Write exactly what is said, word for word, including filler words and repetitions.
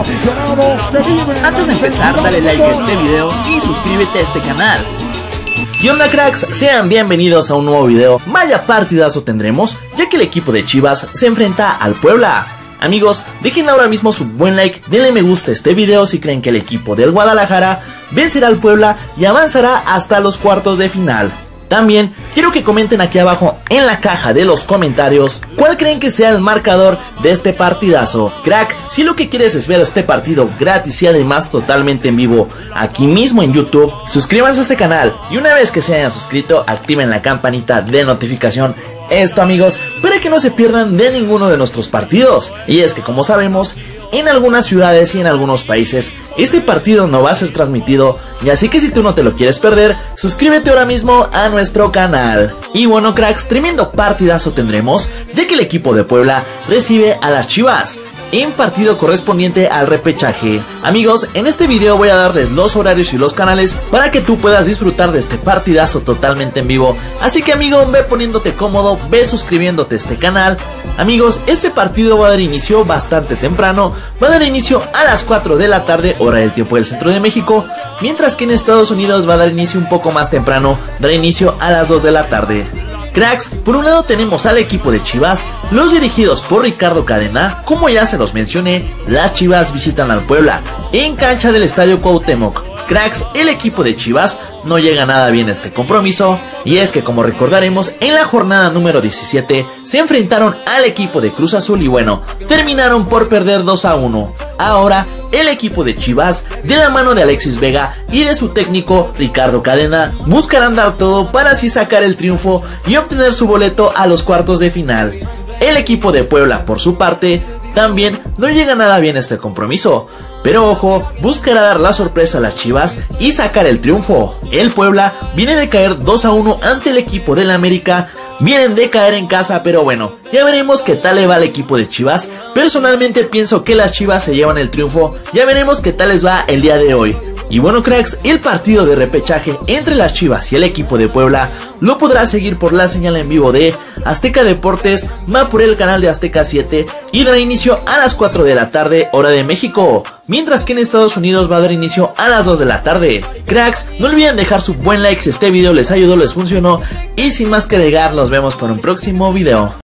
Antes de empezar, dale like a este video y suscríbete a este canal. ¿Qué onda, cracks? Sean bienvenidos a un nuevo video. Vaya partidazo tendremos, ya que el equipo de Chivas se enfrenta al Puebla. Amigos, dejen ahora mismo su buen like, denle me gusta a este video si creen que el equipo del Guadalajara vencerá al Puebla y avanzará hasta los cuartos de final. También quiero que comenten aquí abajo en la caja de los comentarios cuál creen que sea el marcador de este partidazo. Crack, si lo que quieres es ver este partido gratis y además totalmente en vivo aquí mismo en YouTube, suscríbanse a este canal y una vez que se hayan suscrito activen la campanita de notificación. Esto, amigos, para que no se pierdan de ninguno de nuestros partidos. Y es que, como sabemos, en algunas ciudades y en algunos países este partido no va a ser transmitido, y así que si tú no te lo quieres perder, suscríbete ahora mismo a nuestro canal. Y bueno, cracks, tremendo partidazo tendremos, ya que el equipo de Puebla recibe a las Chivas en partido correspondiente al repechaje. Amigos, en este video voy a darles los horarios y los canales para que tú puedas disfrutar de este partidazo totalmente en vivo. Así que, amigo, ve poniéndote cómodo, ve suscribiéndote a este canal. Amigos, este partido va a dar inicio bastante temprano, va a dar inicio a las cuatro de la tarde, hora del tiempo del centro de México, mientras que en Estados Unidos va a dar inicio un poco más temprano, dará inicio a las dos de la tarde. Cracks, por un lado tenemos al equipo de Chivas, los dirigidos por Ricardo Cadena. Como ya se los mencioné, las Chivas visitan al Puebla en cancha del Estadio Cuauhtémoc. Cracks, el equipo de Chivas no llega nada bien a este compromiso, y es que, como recordaremos, en la jornada número diecisiete se enfrentaron al equipo de Cruz Azul y bueno, terminaron por perder dos a uno. Ahora, el equipo de Chivas, de la mano de Alexis Vega y de su técnico Ricardo Cadena, buscarán dar todo para así sacar el triunfo y obtener su boleto a los cuartos de final. El equipo de Puebla, por su parte, también no llega nada bien a este compromiso, pero ojo, buscará dar la sorpresa a las Chivas y sacar el triunfo. El Puebla viene de caer dos a uno ante el equipo del América. Vienen de caer en casa, pero bueno, ya veremos qué tal le va al equipo de Chivas. Personalmente pienso que las Chivas se llevan el triunfo. Ya veremos qué tal les va el día de hoy. Y bueno, cracks, el partido de repechaje entre las Chivas y el equipo de Puebla lo podrás seguir por la señal en vivo de Azteca Deportes, va por el canal de Azteca siete y dará inicio a las cuatro de la tarde, hora de México, mientras que en Estados Unidos va a dar inicio a las dos de la tarde. Cracks, no olviden dejar su buen like si este video les ayudó, les funcionó, y sin más que agregar, nos vemos para un próximo video.